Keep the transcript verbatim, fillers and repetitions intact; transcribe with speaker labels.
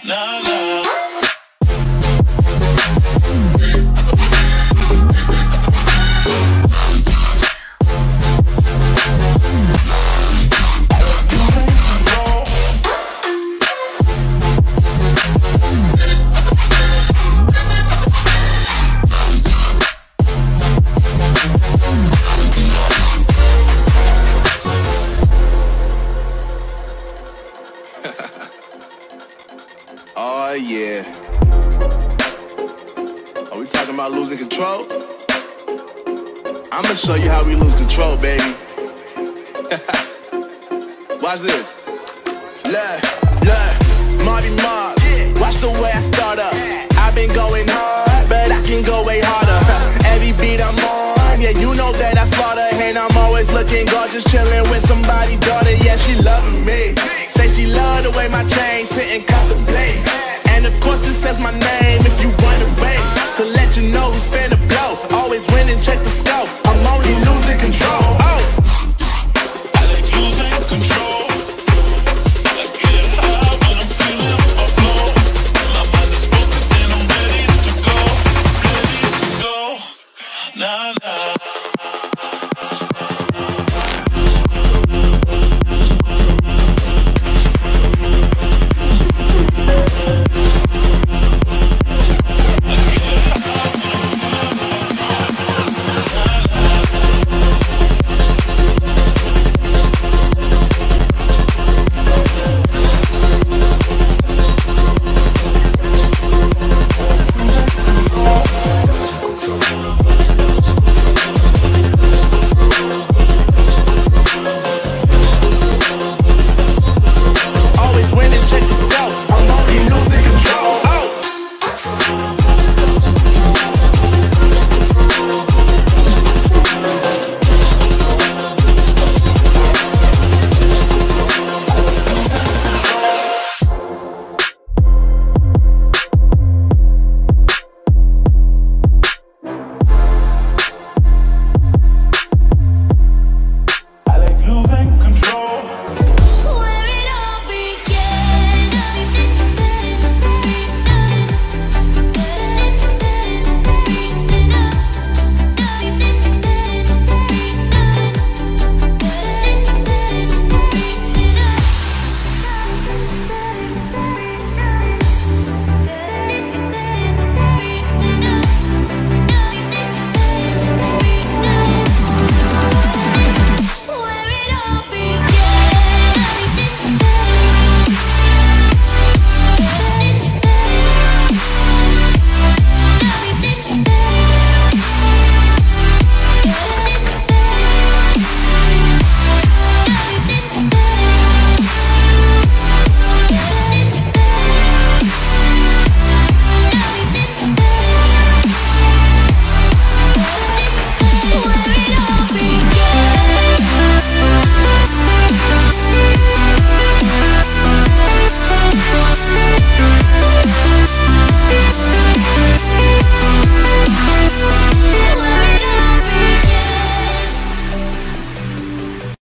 Speaker 1: nah, nah.
Speaker 2: Oh yeah. Are we talking about losing control? I'm gonna show you how we lose control, baby. Watch this. Look, look, Marty Mark. Watch the way I start up. I've been going hard, but I can go way harder. Every beat I'm on, yeah, you know that I slaughter. And I'm always looking gorgeous, chilling with somebody's daughter. Yeah, she loving me. Say she love the way my chain sit and contemplate. And of course it says my name